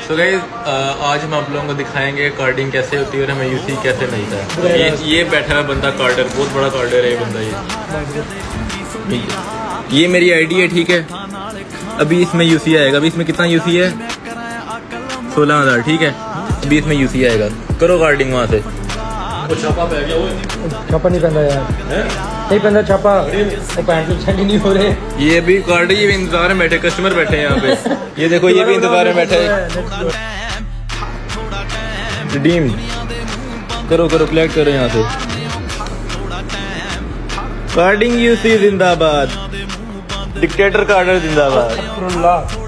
So guys आज हम आप लोगों को दिखाएंगे कार्डिंग कैसे होती है और हमें यूसी कैसे मिलता है। ये बैठा है बंदा कार्डर, बहुत बड़ा कार्डर है ये बंदा। ये मेरी आईडी है, ठीक है। अभी इसमें यूसी आएगा। अभी इसमें कितना यूसी है? 16,000, ठीक है। अभी इसमें यूसी आएगा। करो कार्डिंग वहाँ से। वो छापा पै गया, वो छापा नहीं पहना यार, नहीं पहना छापा, पैंट सेंड नहीं हो रहे। ये भी कार्ड, ये भी इंतजार में बैठे, कस्टमर बैठे हैं यहाँ पे। ये देखो, ये भी इंतजार में बैठे। रिडीम करो करो, कलेक्ट करो यहाँ से। कार्डिंग यूसी जिंदाबाद, डिक्टेटर कार्डर जिंदाबाद।